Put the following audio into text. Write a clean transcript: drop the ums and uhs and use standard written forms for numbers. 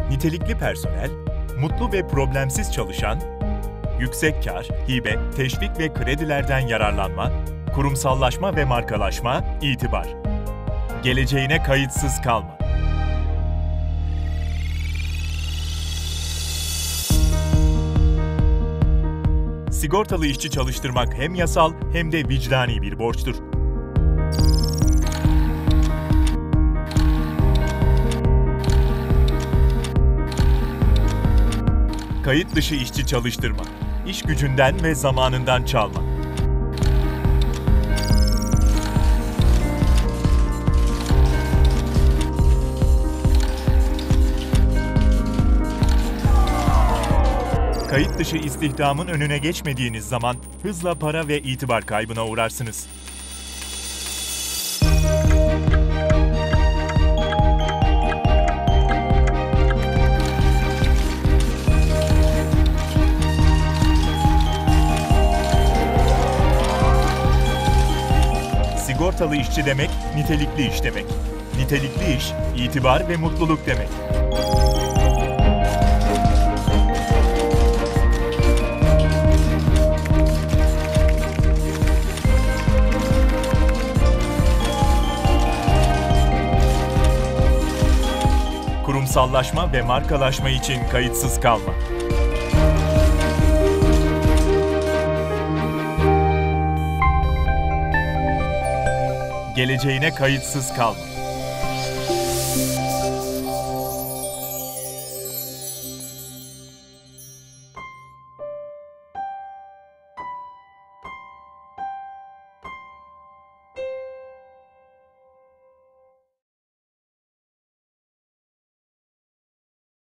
nitelikli personel, mutlu ve problemsiz çalışan, yüksek kar, hibe, teşvik ve kredilerden yararlanma, kurumsallaşma ve markalaşma, itibar. Geleceğine kayıtsız kalma. Sigortalı işçi çalıştırmak hem yasal hem de vicdani bir borçtur. Kayıt dışı işçi çalıştırma, iş gücünden ve zamanından çalma. Kayıt dışı istihdamın önüne geçmediğiniz zaman hızla para ve itibar kaybına uğrarsınız. Sigortalı işçi demek, nitelikli iş demek. Nitelikli iş, itibar ve mutluluk demek. Kurumsallaşma ve markalaşma için kayıtsız kalma. Geleceğine kayıtsız kalma.